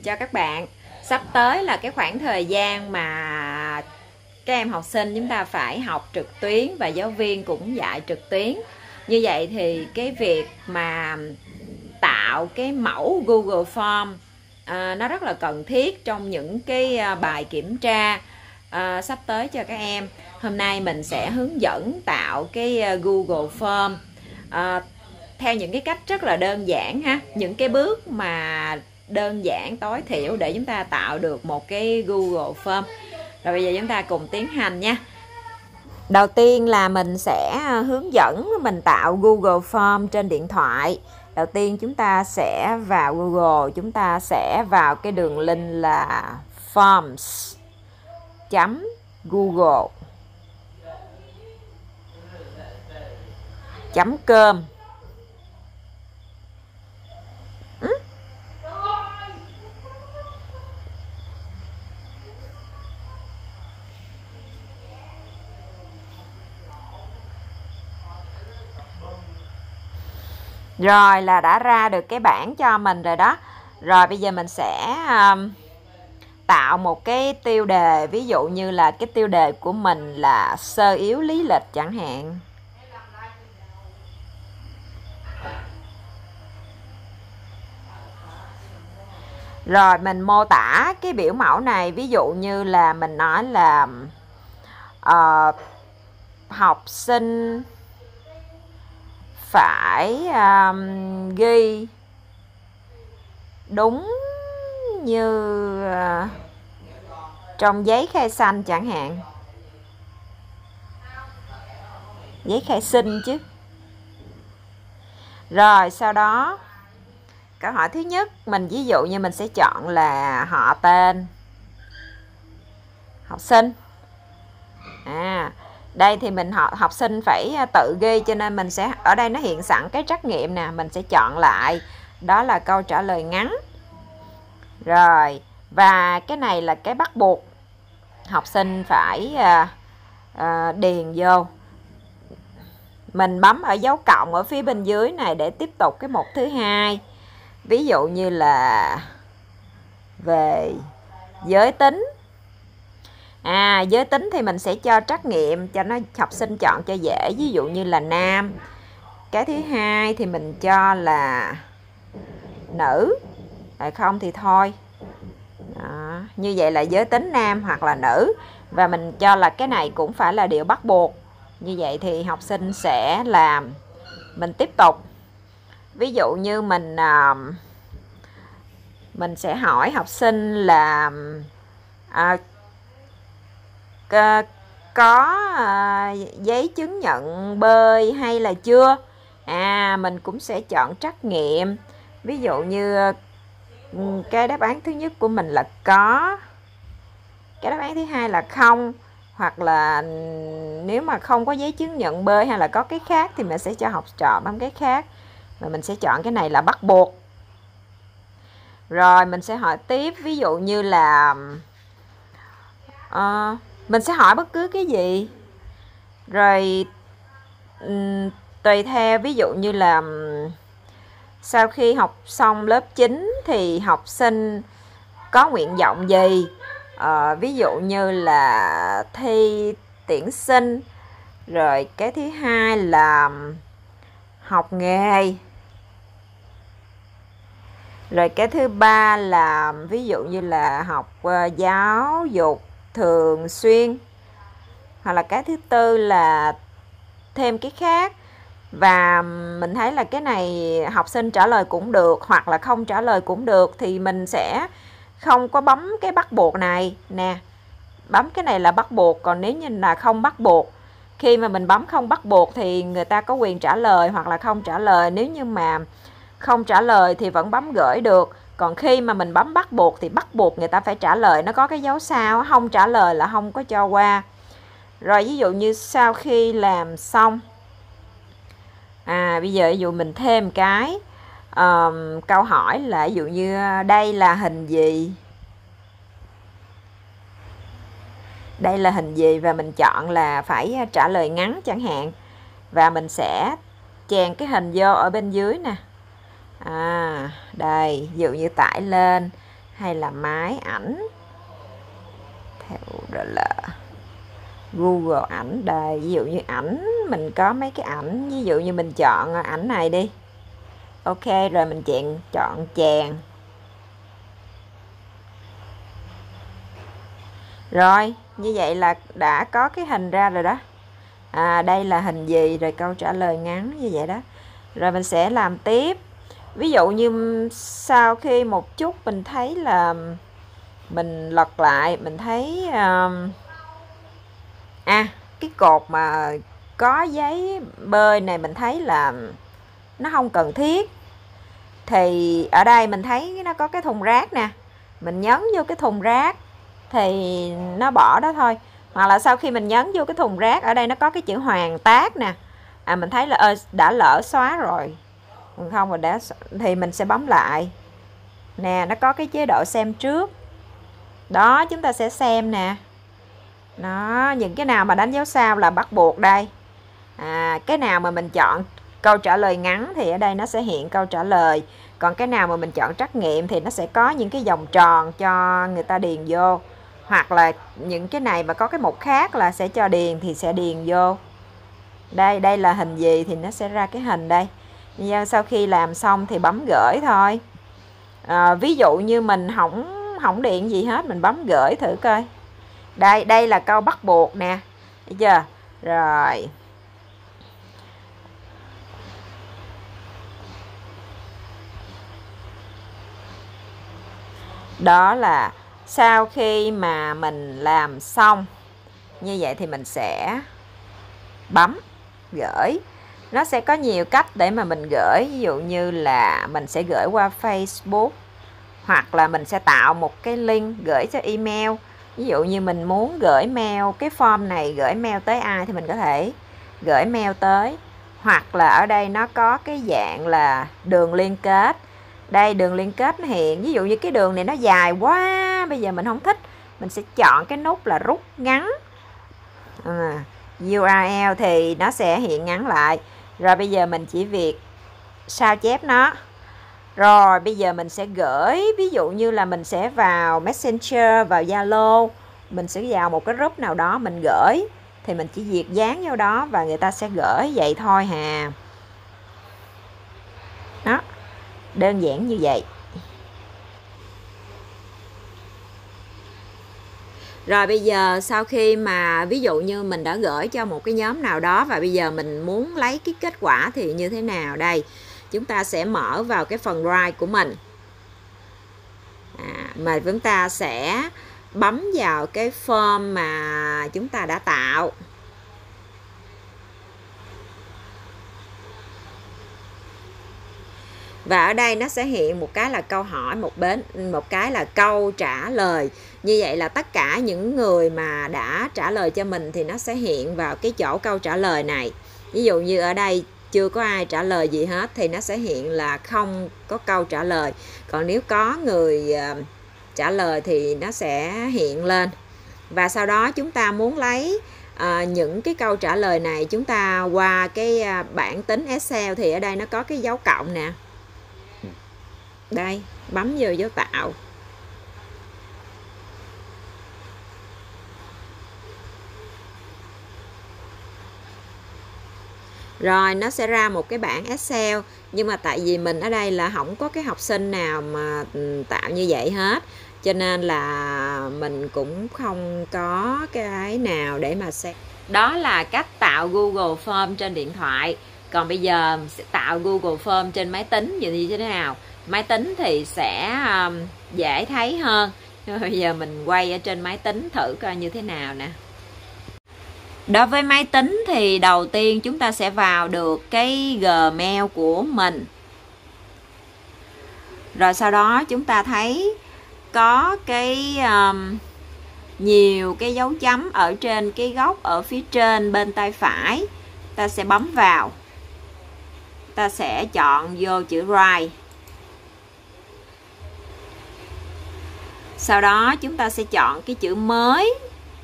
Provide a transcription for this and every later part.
cho các bạn. Sắp tới là cái khoảng thời gian mà các em học sinh chúng ta phải học trực tuyến và giáo viên cũng dạy trực tuyến. Như vậy thì cái việc mà tạo cái mẫu Google Form nó rất là cần thiết trong những cái bài kiểm tra sắp tới cho các em. Hôm nay mình sẽ hướng dẫn tạo cái Google Form theo những cái cách rất là đơn giản ha, những cái bước mà đơn giản tối thiểu để chúng ta tạo được một cái Google Form. Rồi bây giờ chúng ta cùng tiến hành nha. Đầu tiên là mình sẽ hướng dẫn mình tạo Google Form trên điện thoại. Đầu tiên chúng ta sẽ vào Google, chúng ta sẽ vào cái đường link là forms.google.com. Rồi là đã ra được cái bảng cho mình rồi đó. Rồi bây giờ mình sẽ tạo một cái tiêu đề. Ví dụ như là cái tiêu đề của mình là sơ yếu lý lịch chẳng hạn. Rồi mình mô tả cái biểu mẫu này. Ví dụ như là mình nói là học sinh phải ghi đúng như trong giấy khai sinh chẳng hạn. Giấy khai sinh chứ. Rồi sau đó câu hỏi thứ nhất, mình ví dụ như mình sẽ chọn là họ tên học sinh. Đây thì mình học sinh phải tự ghi, cho nên mình sẽ ở đây nó hiện sẵn cái trắc nghiệm nè, mình sẽ chọn lại đó là câu trả lời ngắn. Rồi và cái này là cái bắt buộc học sinh phải điền vô. Mình bấm ở dấu cộng ở phía bên dưới này để tiếp tục cái mục thứ hai. Ví dụ như là về giới tính. Giới tính thì mình sẽ cho trắc nghiệm cho nó học sinh chọn cho dễ. Ví dụ như là nam. Cái thứ hai thì mình cho là nữ. Không thì thôi. Đó. Như vậy là giới tính nam hoặc là nữ. Và mình cho là cái này cũng phải là điều bắt buộc. Như vậy thì học sinh sẽ làm. Mình tiếp tục. Ví dụ như mình sẽ hỏi học sinh là có giấy chứng nhận bơi hay là chưa. Mình cũng sẽ chọn trắc nghiệm. Ví dụ như cái đáp án thứ nhất của mình là có, cái đáp án thứ hai là không, hoặc là nếu mà không có giấy chứng nhận bơi hay là có cái khác thì mình sẽ cho học trò bấm cái khác, và mình sẽ chọn cái này là bắt buộc. Rồi mình sẽ hỏi tiếp, ví dụ như là mình sẽ hỏi bất cứ cái gì. Rồi tùy theo, ví dụ như là sau khi học xong lớp 9 thì học sinh có nguyện vọng gì. Ví dụ như là thi tuyển sinh. Rồi cái thứ hai là học nghề. Rồi cái thứ ba là ví dụ như là học giáo dục thường xuyên. Hoặc là cái thứ tư là thêm cái khác. Và mình thấy là cái này học sinh trả lời cũng được hoặc là không trả lời cũng được, thì mình sẽ không có bấm cái bắt buộc này nè. Bấm cái này là bắt buộc, còn nếu như là không bắt buộc, khi mà mình bấm không bắt buộc thì người ta có quyền trả lời hoặc là không trả lời. Nếu như mà không trả lời thì vẫn bấm gửi được. Còn khi mà mình bấm bắt buộc thì bắt buộc người ta phải trả lời, nó có cái dấu sao, không trả lời là không có cho qua. Rồi ví dụ như sau khi làm xong, bây giờ ví dụ mình thêm cái câu hỏi là ví dụ như đây là hình gì. Đây là hình gì, và mình chọn là phải trả lời ngắn chẳng hạn. Và mình sẽ chèn cái hình vô ở bên dưới nè. Đây, ví dụ như tải lên hay là máy ảnh, theo đó là Google ảnh. Đây, ví dụ như ảnh, mình có mấy cái ảnh, ví dụ như mình chọn ảnh này đi. Ok, rồi mình chọn chèn. Rồi, như vậy là đã có cái hình ra rồi đó. Đây là hình gì, rồi câu trả lời ngắn như vậy đó. Rồi mình sẽ làm tiếp. Ví dụ như sau khi một chút mình thấy là mình lật lại, mình thấy cái cột mà có giấy bơi này mình thấy là nó không cần thiết. Thì ở đây mình thấy nó có cái thùng rác nè, mình nhấn vô cái thùng rác thì nó bỏ đó thôi. Hoặc là sau khi mình nhấn vô cái thùng rác, ở đây nó có cái chữ hoàn tác nè, mình thấy là đã lỡ xóa rồi, không rồi thì mình sẽ bấm lại nè, nó có cái chế độ xem trước đó, chúng ta sẽ xem nè. Đó, những cái nào mà đánh dấu sao là bắt buộc đây. Cái nào mà mình chọn câu trả lời ngắn thì ở đây nó sẽ hiện câu trả lời. Còn cái nào mà mình chọn trắc nghiệm thì nó sẽ có những cái vòng tròn cho người ta điền vô. Hoặc là những cái này mà có cái mục khác là sẽ cho điền thì sẽ điền vô. Đây là hình gì thì nó sẽ ra cái hình đây. Nhưng sau khi làm xong thì bấm gửi thôi. Ví dụ như mình không điền gì hết, mình bấm gửi thử coi. Đây là câu bắt buộc nè, thấy chưa? Rồi. Đó là sau khi mà mình làm xong như vậy thì mình sẽ bấm gửi. Nó sẽ có nhiều cách để mà mình gửi. Ví dụ như là mình sẽ gửi qua Facebook, hoặc là mình sẽ tạo một cái link gửi cho email. Ví dụ như mình muốn gửi mail, cái form này gửi mail tới ai thì mình có thể gửi mail tới. Hoặc là ở đây nó có cái dạng là đường liên kết. Đây, đường liên kết nó hiện. Ví dụ như cái đường này nó dài quá, bây giờ mình không thích, mình sẽ chọn cái nút là rút ngắn. URL thì nó sẽ hiện ngắn lại. Rồi bây giờ mình chỉ việc sao chép nó. Rồi bây giờ mình sẽ gửi, ví dụ như là mình sẽ vào Messenger, vào Zalo, mình sẽ vào một cái group nào đó mình gửi, thì mình chỉ việc dán vô đó và người ta sẽ gửi vậy thôi hà. Đó, đơn giản như vậy. Rồi bây giờ sau khi mà ví dụ như mình đã gửi cho một cái nhóm nào đó và bây giờ mình muốn lấy cái kết quả thì như thế nào đây? Chúng ta sẽ mở vào cái phần Drive của mình. Mà chúng ta sẽ bấm vào cái form mà chúng ta đã tạo. Và ở đây nó sẽ hiện một cái là câu hỏi, một cái là câu trả lời. Như vậy là tất cả những người mà đã trả lời cho mình thì nó sẽ hiện vào cái chỗ câu trả lời này. Ví dụ như ở đây chưa có ai trả lời gì hết thì nó sẽ hiện là không có câu trả lời. Còn nếu có người trả lời thì nó sẽ hiện lên. Và sau đó chúng ta muốn lấy những cái câu trả lời này, chúng ta qua cái bảng tính Excel thì ở đây nó có cái dấu cộng nè. Đây, bấm vô dấu tạo. Rồi nó sẽ ra một cái bảng Excel. Nhưng mà tại vì mình ở đây là không có cái học sinh nào mà tạo như vậy hết, cho nên là mình cũng không có cái nào để mà xem. Đó là cách tạo Google Form trên điện thoại. Còn bây giờ sẽ tạo Google Form trên máy tính như thế nào? Máy tính thì sẽ dễ thấy hơn. Bây giờ mình quay ở trên máy tính thử coi như thế nào nè. Đối với máy tính thì đầu tiên chúng ta sẽ vào được cái Gmail của mình. Rồi sau đó chúng ta thấy có cái nhiều cái dấu chấm ở trên cái góc ở phía trên bên tay phải. Ta sẽ bấm vào. Ta sẽ chọn vô chữ Write. Sau đó chúng ta sẽ chọn cái chữ mới.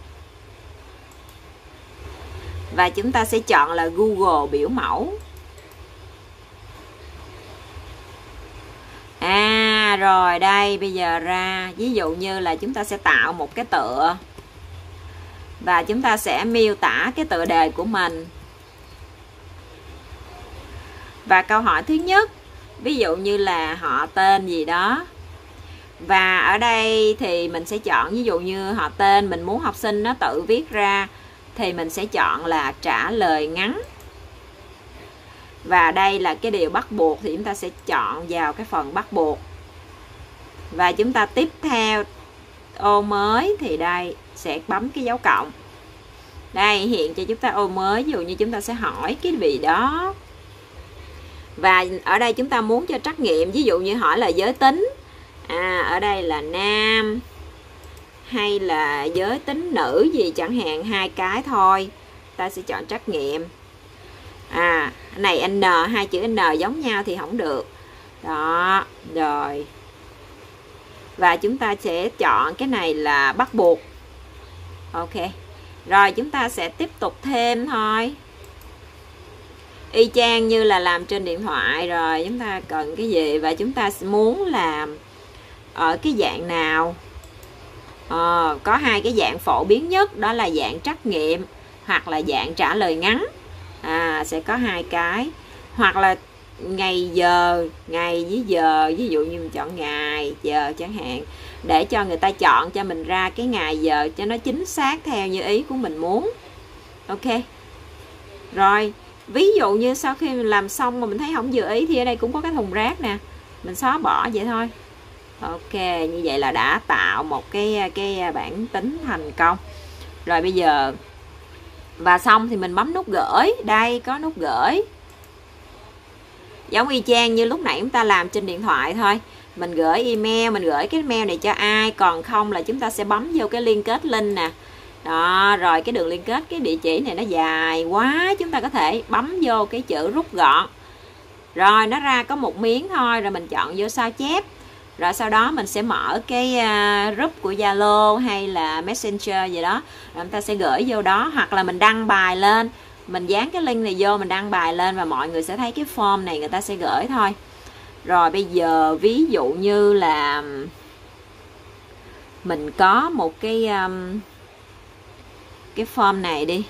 Và chúng ta sẽ chọn là Google biểu mẫu. Rồi đây bây giờ ra ví dụ như là chúng ta sẽ tạo một cái tựa và chúng ta sẽ miêu tả cái tựa đề của mình. Và câu hỏi thứ nhất, ví dụ như là họ tên gì đó. Và ở đây thì mình sẽ chọn, ví dụ như họ tên mình muốn học sinh nó tự viết ra thì mình sẽ chọn là trả lời ngắn. Và đây là cái điều bắt buộc thì chúng ta sẽ chọn vào cái phần bắt buộc. Và chúng ta tiếp theo ô mới thì đây sẽ bấm cái dấu cộng. Đây hiện cho chúng ta ô mới, ví dụ như chúng ta sẽ hỏi cái gì đó. Và ở đây chúng ta muốn cho trắc nghiệm, ví dụ như hỏi là giới tính. Ở đây là nam hay là giới tính nữ gì chẳng hạn, 2 cái thôi. Ta sẽ chọn trắc nghiệm. Này N, 2 chữ N giống nhau thì không được. Đó, rồi. Và chúng ta sẽ chọn cái này là bắt buộc. Ok. Rồi chúng ta sẽ tiếp tục thêm thôi. Y chang như là làm trên điện thoại. Rồi chúng ta cần cái gì và chúng ta muốn làm ở cái dạng nào. Có 2 cái dạng phổ biến nhất, đó là dạng trắc nghiệm hoặc là dạng trả lời ngắn. Sẽ có 2 cái. Hoặc là ngày giờ, ngày với giờ, ví dụ như mình chọn ngày giờ chẳng hạn, để cho người ta chọn cho mình ra cái ngày giờ cho nó chính xác theo như ý của mình muốn. Ok. Rồi ví dụ như sau khi mình làm xong mà mình thấy không vừa ý thì ở đây cũng có cái thùng rác nè, mình xóa bỏ vậy thôi. Ok, như vậy là đã tạo một cái bảng tính thành công. Rồi bây giờ và xong thì mình bấm nút gửi. Đây có nút gửi. Giống y chang như lúc nãy chúng ta làm trên điện thoại thôi. Mình gửi email, mình gửi cái mail này cho ai, còn không là chúng ta sẽ bấm vô cái liên kết link nè. Đó, rồi cái đường liên kết, cái địa chỉ này nó dài quá, chúng ta có thể bấm vô cái chữ rút gọn. Rồi nó ra có một miếng thôi, rồi mình chọn vô sao chép. Rồi sau đó mình sẽ mở cái group của Zalo hay là Messenger gì đó, rồi chúng ta sẽ gửi vô đó, hoặc là mình đăng bài lên, mình dán cái link này vô, mình đăng bài lên và mọi người sẽ thấy cái form này, người ta sẽ gửi thôi. Rồi bây giờ ví dụ như là mình có một cái form này đi.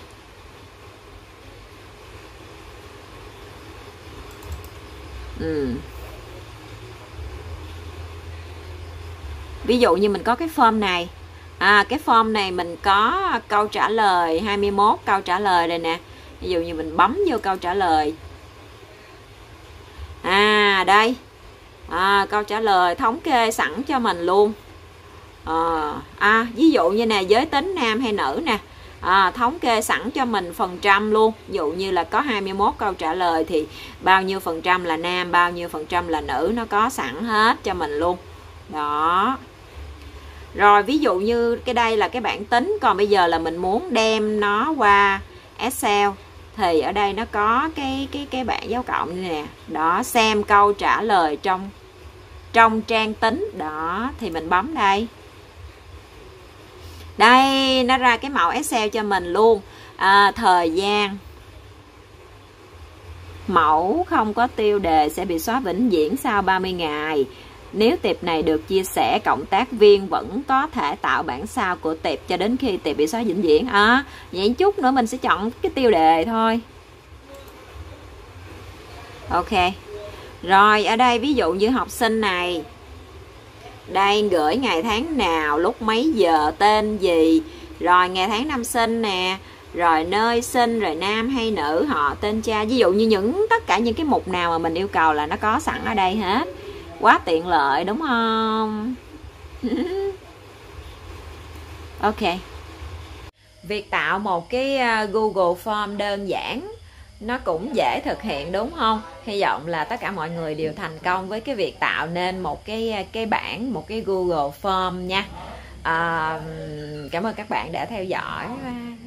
Ví dụ như mình có cái form này. Cái form này mình có câu trả lời 21 câu trả lời đây nè. Ví dụ như mình bấm vô câu trả lời. Đây. Câu trả lời thống kê sẵn cho mình luôn. Ví dụ như nè, giới tính nam hay nữ nè. Thống kê sẵn cho mình phần trăm luôn. Ví dụ như là có 21 câu trả lời thì bao nhiêu phần trăm là nam, bao nhiêu phần trăm là nữ, nó có sẵn hết cho mình luôn. Đó. Rồi ví dụ như cái đây là cái bảng tính, còn bây giờ là mình muốn đem nó qua Excel thì ở đây nó có cái bảng dấu cộng này nè. Đó, xem câu trả lời trong trang tính. Đó, thì mình bấm đây. Đây, nó ra cái mẫu Excel cho mình luôn. Thời gian. Mẫu không có tiêu đề sẽ bị xóa vĩnh viễn sau 30 ngày. Nếu tệp này được chia sẻ, cộng tác viên vẫn có thể tạo bản sao của tệp cho đến khi tệp bị xóa vĩnh viễn. Vậy chút nữa mình sẽ chọn cái tiêu đề thôi. Ok. Rồi ở đây ví dụ như học sinh này, đây gửi ngày tháng nào, lúc mấy giờ, tên gì, rồi ngày tháng năm sinh nè, rồi nơi sinh, rồi nam hay nữ, họ, tên cha. Ví dụ như tất cả những cái mục nào mà mình yêu cầu là nó có sẵn ở đây hết. Quá tiện lợi đúng không? Ok. Việc tạo một cái Google Form đơn giản nó cũng dễ thực hiện đúng không? Hy vọng là tất cả mọi người đều thành công với cái việc tạo nên một cái bảng, một cái Google Form nha. Cảm ơn các bạn đã theo dõi.